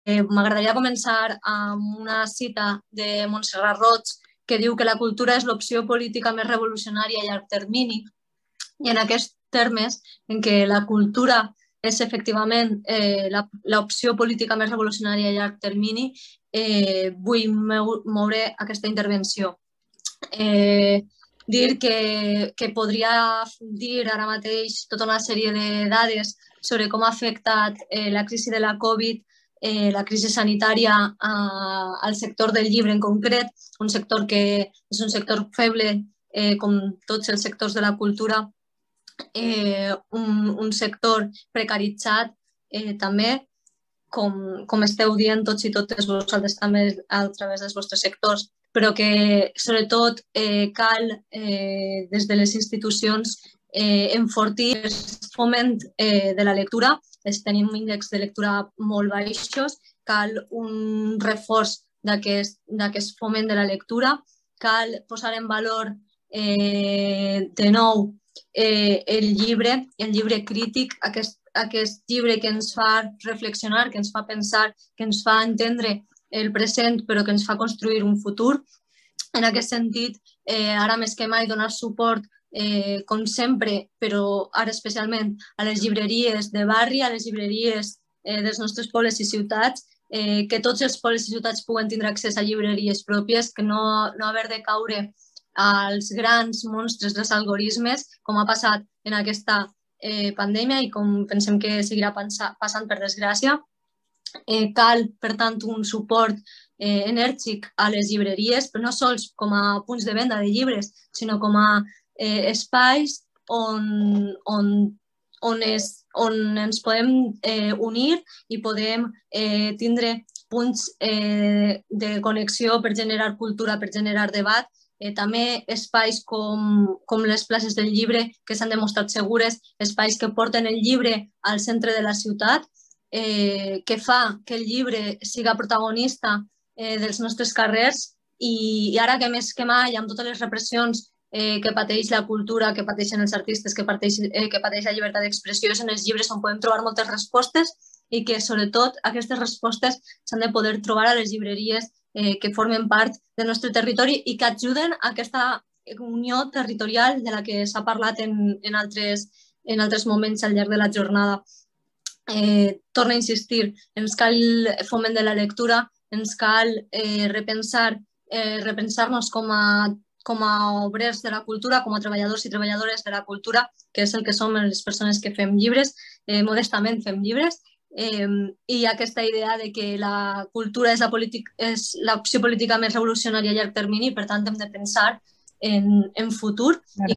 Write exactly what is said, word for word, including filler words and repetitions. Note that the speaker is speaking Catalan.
m'agradaria començar amb una cita de Montserrat Roig que diu que la cultura és l'opció política més revolucionària a llarg termini, i en aquests termes, en què la cultura és efectivament eh, l'opció política més revolucionària a llarg termini, eh, vull moure aquesta intervenció. Eh, dir que, que podria dir ara mateix tota una sèrie de dades sobre com ha afectat eh, la crisi de la Covid, eh, la crisi sanitària eh, al sector del llibre en concret, un sector que és un sector feble eh, com tots els sectors de la cultura, eh, un, un sector precaritzat eh, també, com, com esteu dient tots i totes vosaltres també a través dels vostres sectors, però que sobretot eh, cal eh, des de les institucions eh, enfortir el foment eh, de la lectura. Es tenim índexs de lectura molt baixos, cal un reforç d'aquest foment de la lectura, cal posar en valor eh, de nou eh, el llibre, el llibre crític, aquest, aquest llibre que ens fa reflexionar, que ens fa pensar, que ens fa entendre el present, però que ens fa construir un futur. En aquest sentit, eh, ara més que mai, donar suport, eh, com sempre, però ara especialment a les llibreries de barri, a les llibreries eh, dels nostres pobles i ciutats, eh, que tots els pobles i ciutats puguen tindre accés a llibreries pròpies, que no, no haver de caure als grans monstres dels algoritmes, com ha passat en aquesta eh, pandèmia i com pensem que seguirà passant per desgràcia. Eh, cal, per tant, un suport eh, enèrgic a les llibreries, però no sols com a punts de venda de llibres, sinó com a eh, espais on, on, on, es, on ens podem eh, unir i podem eh, tindre punts eh, de connexió per generar cultura, per generar debat. Eh, també espais com, com les places del llibre que s'han demostrat segures, espais que porten el llibre al centre de la ciutat, Eh, que fa que el llibre siga protagonista eh, dels nostres carrers i, i ara que més que mai, amb totes les repressions eh, que pateix la cultura, que pateixen els artistes, que pateix, eh, que pateix la llibertat d'expressió, és en els llibres on podem trobar moltes respostes i que, sobretot, aquestes respostes s'han de poder trobar a les llibreries eh, que formen part del nostre territori i que ajuden a aquesta unió territorial de la que s'ha parlat en, en, altres, en altres moments al llarg de la jornada. Eh, torna a insistir, ens cal foment de la lectura, ens cal eh, repensar, eh, repensar-nos com a, com a obrers de la cultura, com a treballadors i treballadores de la cultura, que és el que som les persones que fem llibres, eh, modestament fem llibres, eh, i aquesta idea de que la cultura és l'opció política més revolucionària a llarg termini, per tant hem de pensar en, en futur. Claro.